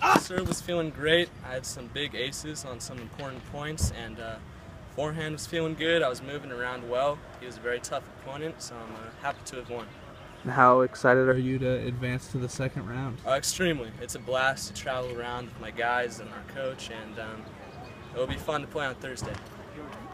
Serve was feeling great. I had some big aces on some important points, and forehand was feeling good. I was moving around well. He was a very tough opponent, so I'm happy to have won. How excited are you to advance to the second round? Extremely. It's a blast to travel around with my guys and our coach, and it will be fun to play on Thursday.